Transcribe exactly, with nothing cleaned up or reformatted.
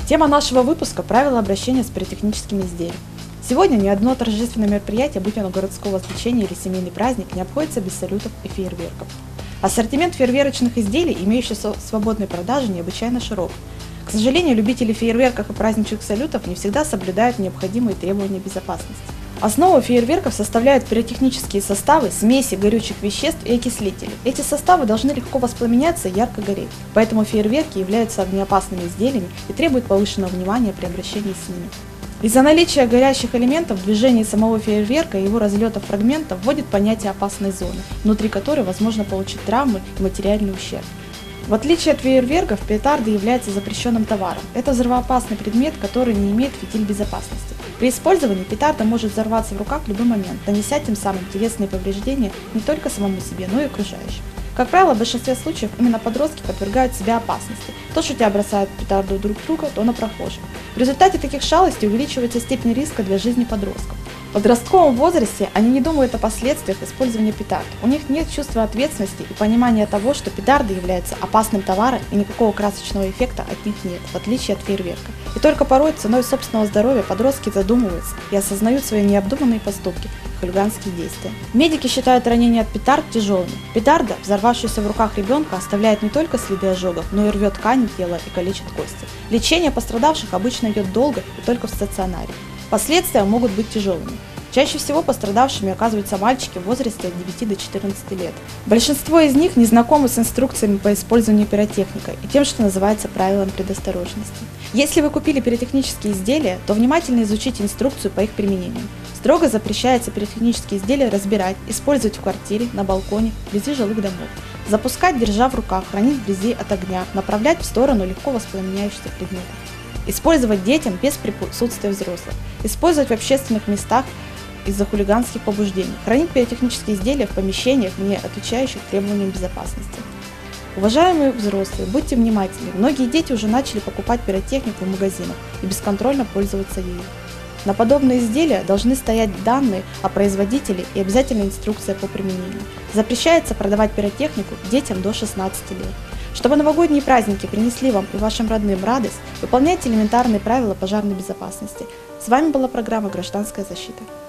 Тема нашего выпуска – правила обращения с пиротехническими изделиями. Сегодня ни одно торжественное мероприятие, будь оно городского значения или семейный праздник, не обходится без салютов и фейерверков. Ассортимент фейерверочных изделий, имеющийся в свободной продаже, необычайно широк. К сожалению, любители фейерверков и праздничных салютов не всегда соблюдают необходимые требования безопасности. Основу фейерверков составляют пиротехнические составы, смеси горючих веществ и окислители. Эти составы должны легко воспламеняться и ярко гореть, поэтому фейерверки являются огнеопасными изделиями и требуют повышенного внимания при обращении с ними. Из-за наличия горящих элементов в движении самого фейерверка и его разлета фрагментов вводит понятие опасной зоны, внутри которой возможно получить травмы и материальный ущерб. В отличие от фейерверков, петарды являются запрещенным товаром. Это взрывоопасный предмет, который не имеет фитиль безопасности. При использовании петарда может взорваться в руках в любой момент, нанеся тем самым телесные повреждения не только самому себе, но и окружающим. Как правило, в большинстве случаев именно подростки подвергают себя опасности. То шутя бросают петарду друг друга, то на прохожих. В результате таких шалостей увеличивается степень риска для жизни подростков. В подростковом возрасте они не думают о последствиях использования петард. У них нет чувства ответственности и понимания того, что петарды являются опасным товаром и никакого красочного эффекта от них нет, в отличие от фейерверка. И только порой ценой собственного здоровья подростки задумываются и осознают свои необдуманные поступки, хулиганские действия. Медики считают ранения от петард тяжелыми. Петарда, взорвавшаяся в руках ребенка, оставляет не только следы ожогов, но и рвет ткани тела и калечит кости. Лечение пострадавших обычно идет долго и только в стационаре. Последствия могут быть тяжелыми. Чаще всего пострадавшими оказываются мальчики в возрасте от девяти до четырнадцати лет. Большинство из них не знакомы с инструкциями по использованию пиротехники и тем, что называется правилом предосторожности. Если вы купили пиротехнические изделия, то внимательно изучите инструкцию по их применению. Строго запрещается пиротехнические изделия разбирать, использовать в квартире, на балконе, вблизи жилых домов. Запускать, держа в руках, хранить вблизи от огня, направлять в сторону легко воспламеняющихся предметов. Использовать детям без присутствия взрослых. Использовать в общественных местах из-за хулиганских побуждений. Хранить пиротехнические изделия в помещениях, не отвечающих требованиям безопасности. Уважаемые взрослые, будьте внимательны. Многие дети уже начали покупать пиротехнику в магазинах и бесконтрольно пользоваться ею. На подобные изделия должны стоять данные о производителе и обязательная инструкция по применению. Запрещается продавать пиротехнику детям до шестнадцати лет. Чтобы новогодние праздники принесли вам и вашим родным радость, выполняйте элементарные правила пожарной безопасности. С вами была программа «Гражданская защита».